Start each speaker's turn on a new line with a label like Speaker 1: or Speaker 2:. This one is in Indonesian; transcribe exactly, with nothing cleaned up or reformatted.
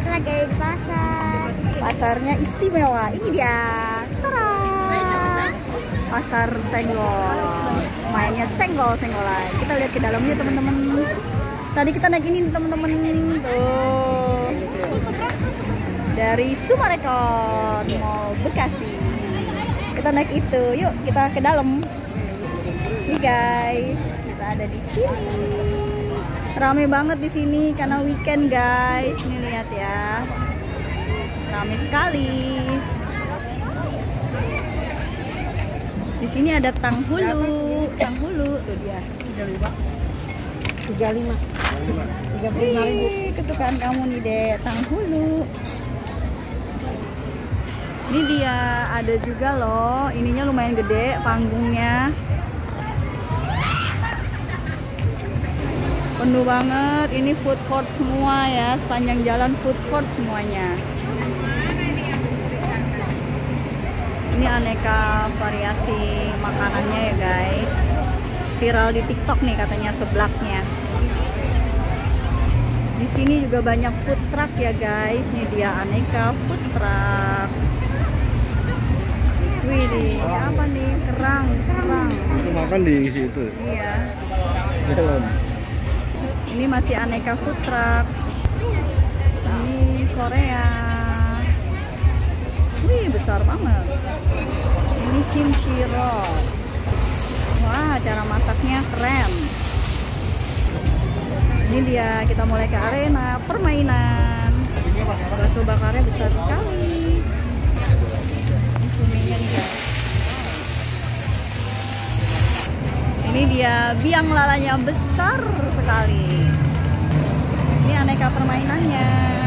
Speaker 1: lagi di pasar. Pasarnya istimewa. Ini dia. Tara. Pasar senggol. Mainnya senggol-senggolan. Kita lihat ke dalamnya teman-teman. Tadi kita naik ini teman-teman. Tuh. Dari Sumarekon Mall Bekasi. Kita naik itu. Yuk kita ke dalam. Nih guys, kita ada di sini. Rame banget di sini karena weekend guys. Nih lihat ya. Rame sekali. Di sini ada tanghulu, tanghulu tuh dia. tiga puluh lima. tiga puluh lima. tiga puluh lima ribu. Kesukaan kamu nih, Dek, tanghulu. Ini dia, ada juga loh. Ininya lumayan gede panggungnya. Penuh banget. Ini food court semua ya, sepanjang jalan food court semuanya. Ini aneka variasi makanannya ya guys. Viral di TikTok nih katanya seblaknya. Di sini juga banyak food truck ya guys. Ini dia aneka food truck. Wih, ini apa nih? Kerang, kerang.
Speaker 2: Itu makan di situ.
Speaker 1: Iya.
Speaker 2: Belum.
Speaker 1: Ini masih aneka food truck. Ini Korea. Wih, besar banget. Ini kimchi roll. Wah, cara masaknya keren. Ini dia, kita mulai ke arena permainan. Bakso bakarnya besar sekali. Ini suminya nih guys. Ini dia, biang lalanya besar sekali. Ini aneka permainannya.